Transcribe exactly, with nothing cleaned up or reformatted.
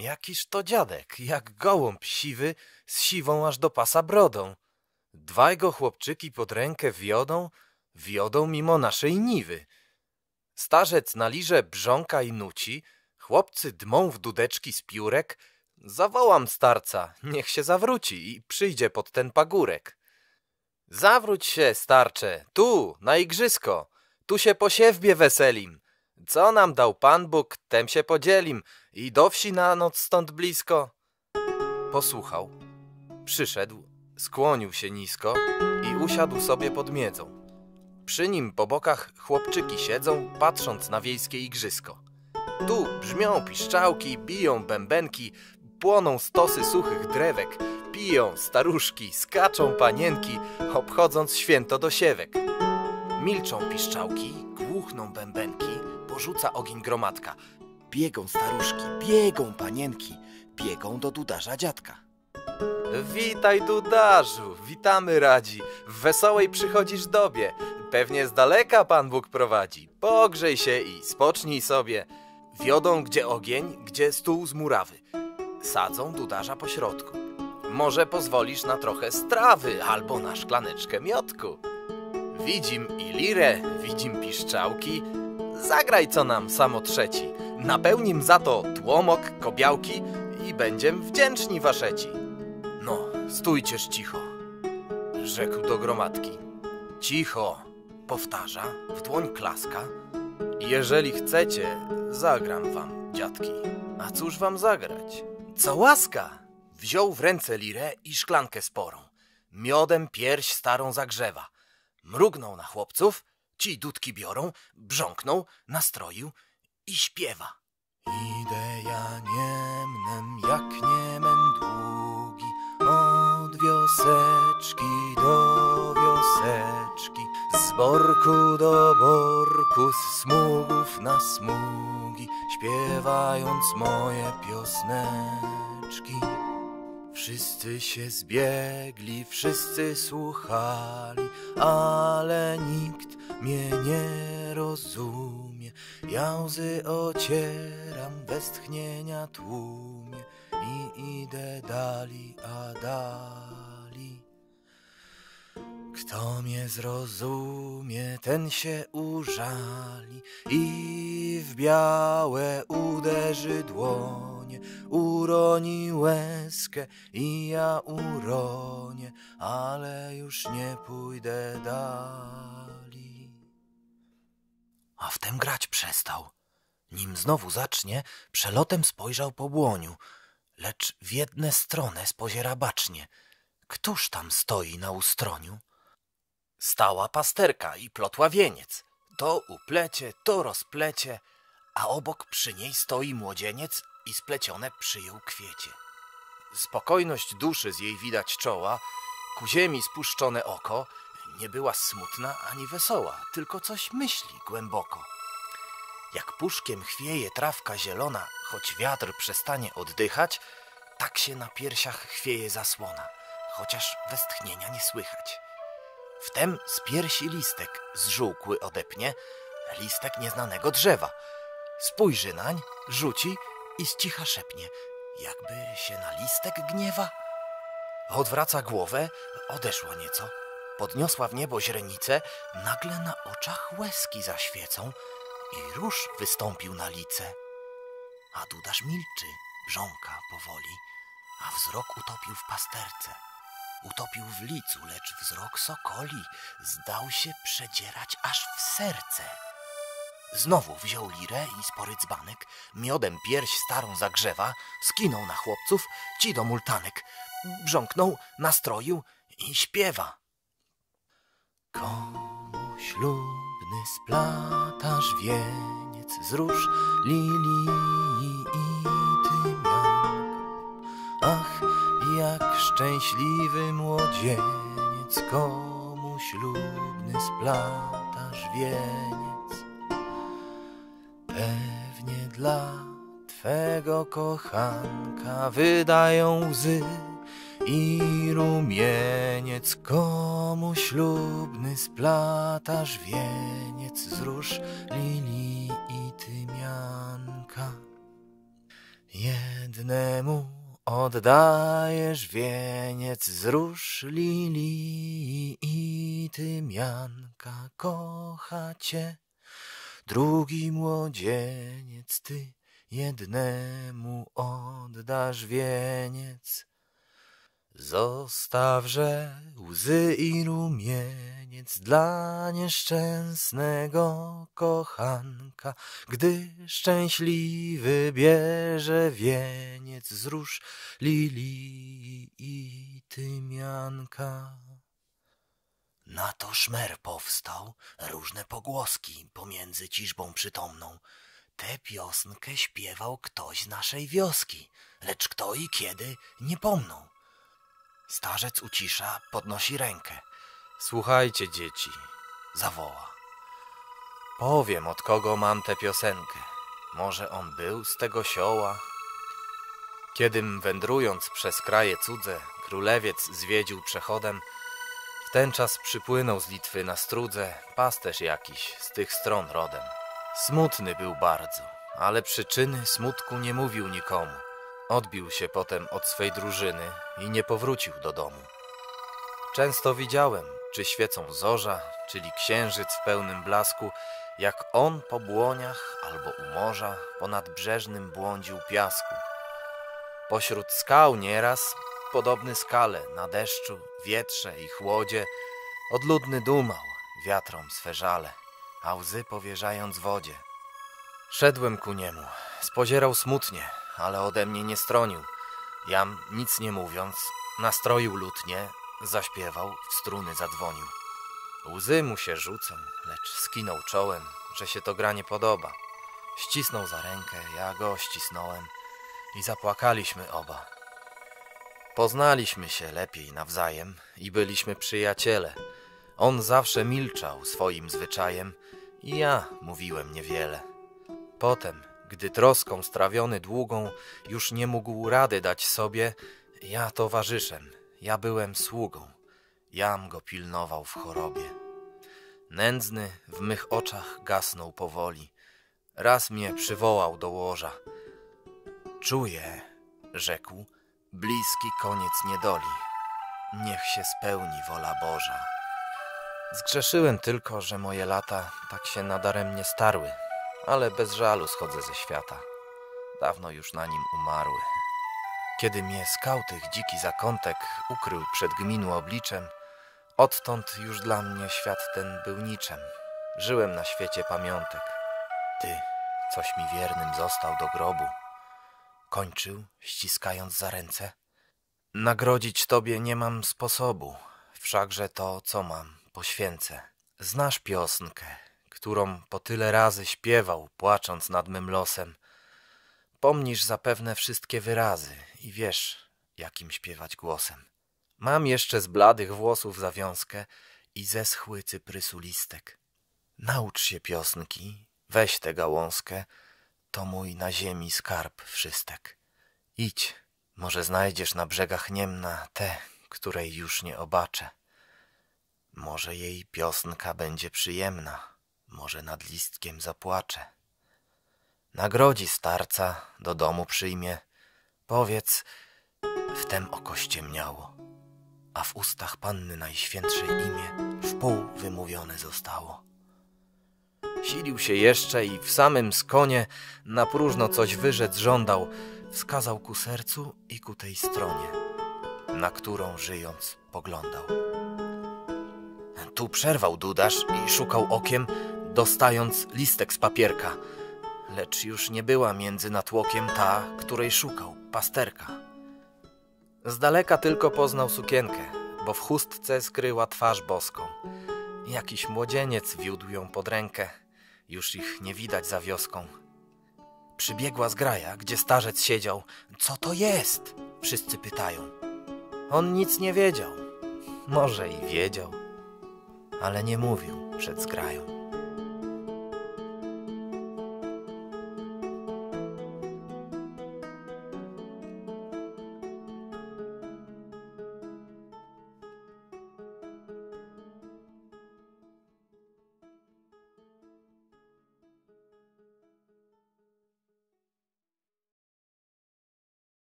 Jakiż to dziadek, jak gołąb siwy, z siwą aż do pasa brodą. Dwaj go chłopczyki pod rękę wiodą, wiodą mimo naszej niwy. Starzec na lirze brząka i nuci, chłopcy dmą w dudeczki z piórek. Zawołam starca, niech się zawróci i przyjdzie pod ten pagórek. Zawróć się, starcze, tu, na igrzysko, tu się po siewbie weselim. Co nam dał Pan Bóg, tem się podzielim i do wsi na noc stąd blisko. Posłuchał, przyszedł, skłonił się nisko i usiadł sobie pod miedzą. Przy nim po bokach chłopczyki siedzą, patrząc na wiejskie igrzysko. Tu brzmią piszczałki, biją bębenki, płoną stosy suchych drewek, piją staruszki, skaczą panienki, obchodząc święto dosiewek. Milczą piszczałki, głuchną bębenki, porzuca ogień gromadka. Biegą staruszki, biegą panienki, biegą do dudarza dziadka. Witaj, dudarzu, witamy radzi, w wesołej przychodzisz dobie. Pewnie z daleka Pan Bóg prowadzi, pogrzej się i spocznij sobie. Wiodą gdzie ogień, gdzie stół z murawy. Sadzą dudarza po środku. Może pozwolisz na trochę strawy albo na szklaneczkę miodku. Widzim i lirę, widzim piszczałki. Zagraj co nam samo trzeci. Napełnim za to tłomok, kobiałki i będziem wdzięczni waszeci. No, stójcież cicho, rzekł do gromadki. Cicho, powtarza, w dłoń klaska. Jeżeli chcecie, zagram wam, dziadki. A cóż wam zagrać? Co łaska! Wziął w ręce lirę i szklankę sporą. Miodem pierś starą zagrzewa. Mrugnął na chłopców, ci dudki biorą, brząknął, nastroił i śpiewa. Idę ja niemnem jak niemen długi, od wioseczki do wioseczki, z borku do borku, z smugów na smugi, śpiewając moje piosneczki. Wszyscy się zbiegli, wszyscy słuchali, ale nikt mnie nie rozumie. Ja łzy ocieram, westchnienia tłumie i idę dali, a dali. Kto mnie zrozumie, ten się użali i w białe uderzy dłonie. Uroni łezkę i ja uronię, ale już nie pójdę dali. A wtem grać przestał. Nim znowu zacznie, przelotem spojrzał po błoniu, lecz w jedne stronę spoziera bacznie. Któż tam stoi na ustroniu? Stała pasterka i plotła wieniec. To uplecie, to rozplecie, a obok przy niej stoi młodzieniec i splecione przyjął kwiecie. Spokojność duszy z jej widać czoła, ku ziemi spuszczone oko, nie była smutna ani wesoła, tylko coś myśli głęboko. Jak puszkiem chwieje trawka zielona, choć wiatr przestanie oddychać, tak się na piersiach chwieje zasłona, chociaż westchnienia nie słychać. Wtem z piersi listek zżółkły odepnie, listek nieznanego drzewa. Spojrzy nań, rzuci i z cicha szepnie, jakby się na listek gniewa. Odwraca głowę, odeszła nieco, podniosła w niebo źrenicę, nagle na oczach łezki zaświecą i róż wystąpił na lice. A dudarz milczy, brząka powoli, a wzrok utopił w pasterce. Utopił w licu, lecz wzrok sokoli zdał się przedzierać aż w serce. Znowu wziął lirę i spory dzbanek, miodem pierś starą zagrzewa, skinął na chłopców, ci do multanek, brząknął, nastroił i śpiewa. Komu ślubny splatasz wieniec z róż, lilii i tymianka. Ach, jak szczęśliwy młodzieniec, komu ślubny splatasz wieniec. Pewnie dla twego kochanka wydają łzy i rumieniec, komu ślubny splatasz wieniec z róż, lilii i tymianka. Jeden jednemu oddajesz wieniec z róż lilii i tymianka kocha cię. Drugi młodzieniec ty jednemu oddasz wieniec. Zostawże łzy i rumieniec dla nieszczęsnego kochanka, gdy szczęśliwy bierze wieniec z róż lilii i tymianka. Na to szmer powstał, różne pogłoski pomiędzy ciżbą przytomną. Tę piosnkę śpiewał ktoś z naszej wioski, lecz kto i kiedy nie pomną. Starzec ucisza, podnosi rękę. Słuchajcie, dzieci, zawoła. Powiem, od kogo mam tę piosenkę. Może on był z tego sioła? Kiedym wędrując przez kraje cudze, królewiec zwiedził przechodem, w ten czas przypłynął z Litwy na Strudze pasterz jakiś z tych stron rodem. Smutny był bardzo, ale przyczyny smutku nie mówił nikomu. Odbił się potem od swej drużyny i nie powrócił do domu. Często widziałem, czy świecą zorza, czyli księżyc w pełnym blasku, jak on po błoniach albo u morza ponad brzeżnym błądził piasku. Pośród skał nieraz, podobny skale na deszczu, wietrze i chłodzie, odludny dumał wiatrom swe żale, a łzy powierzając wodzie. Szedłem ku niemu, spozierał smutnie, ale ode mnie nie stronił. Jam, nic nie mówiąc, nastroił lutnie, zaśpiewał, w struny zadzwonił. Łzy mu się rzucą, lecz skinął czołem, że się to gra nie podoba. Ścisnął za rękę, ja go ścisnąłem i zapłakaliśmy oba. Poznaliśmy się lepiej nawzajem i byliśmy przyjaciele. On zawsze milczał swoim zwyczajem i ja mówiłem niewiele. Potem, gdy troską strawiony długą już nie mógł rady dać sobie, ja towarzyszem, ja byłem sługą, jam go pilnował w chorobie. Nędzny w mych oczach gasnął powoli, raz mnie przywołał do łoża. Czuję, rzekł, bliski koniec niedoli, niech się spełni wola Boża. Zgrzeszyłem tylko, że moje lata tak się nadaremnie starły, ale bez żalu schodzę ze świata. Dawno już na nim umarły. Kiedy mnie skał tych dziki zakątek ukrył przed gminu obliczem, odtąd już dla mnie świat ten był niczem. Żyłem na świecie pamiątek. Ty, coś mi wiernym został do grobu. Kończył, ściskając za ręce. Nagrodzić tobie nie mam sposobu, wszakże to, co mam, poświęcę. Znasz piosnkę, którą po tyle razy śpiewał, płacząc nad mym losem. Pomnisz zapewne wszystkie wyrazy i wiesz, jakim śpiewać głosem. Mam jeszcze z bladych włosów zawiązkę i zeschły cyprysu listek. Naucz się piosnki, weź tę gałązkę, to mój na ziemi skarb wszystek. Idź, może znajdziesz na brzegach Niemna tę, której już nie obaczę. Może jej piosnka będzie przyjemna, może nad listkiem zapłacze. Nagrodzi starca, do domu przyjmie, powiedz, wtem oko ściemniało, a w ustach Panny Najświętszej imię wpół wymówione zostało. Silił się jeszcze i w samym skonie na próżno coś wyrzec żądał, wskazał ku sercu i ku tej stronie, na którą żyjąc poglądał. Tu przerwał dudarz i szukał okiem, dostając listek z papierka, lecz już nie była między natłokiem ta, której szukał, pasterka. Z daleka tylko poznał sukienkę, bo w chustce skryła twarz boską. Jakiś młodzieniec wiódł ją pod rękę, już ich nie widać za wioską. Przybiegła zgraja, gdzie starzec siedział. Co to jest? Wszyscy pytają. On nic nie wiedział. Może i wiedział, ale nie mówił przed zgrają.